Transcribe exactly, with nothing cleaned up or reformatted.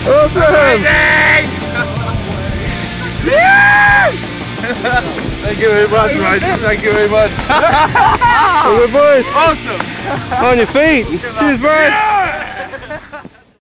Awesome! Thank you very much, Mike. Thank you very much. Good boys. Awesome. On your feet. Cheers, bro. Yeah.